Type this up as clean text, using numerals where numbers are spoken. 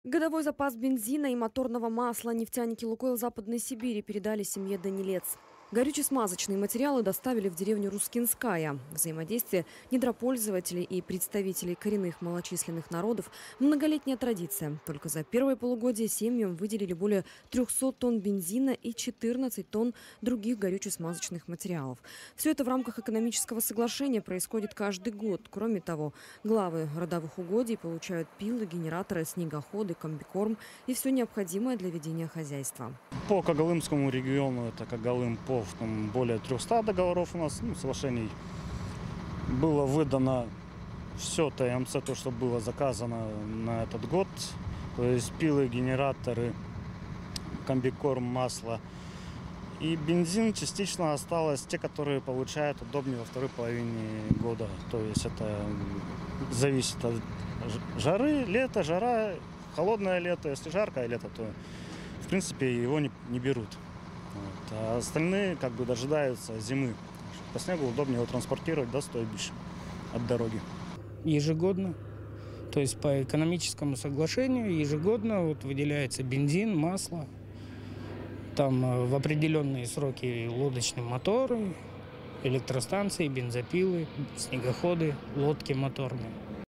Годовой запас бензина и моторного масла нефтяники «Лукойл» Западной Сибири передали семье Данилец. Горюче-смазочные материалы доставили в деревню Рускинская. Взаимодействие недропользователей и представителей коренных малочисленных народов – многолетняя традиция. Только за первое полугодие семьям выделили более 300 тонн бензина и 14 тонн других горюче-смазочных материалов. Все это в рамках экономического соглашения происходит каждый год. Кроме того, главы родовых угодий получают пилы, генераторы, снегоходы, комбикорм и все необходимое для ведения хозяйства. По Когалымскому региону, это Когалым-Пов, там более 300 договоров у нас, соглашений. Было выдано все ТМЦ, то, что было заказано на этот год. То есть пилы, генераторы, комбикорм, масло. И бензин частично осталось, те, которые получают удобнее во второй половине года. То есть это зависит от жары, лето, жара, холодное лето. Если жаркое лето, то в принципе его не берут. Вот. А остальные дожидаются зимы. По снегу удобнее его транспортировать до стойбища от дороги. Ежегодно, то есть по экономическому соглашению ежегодно выделяется бензин, масло. Там в определенные сроки лодочные моторы, электростанции, бензопилы, снегоходы, лодки моторные.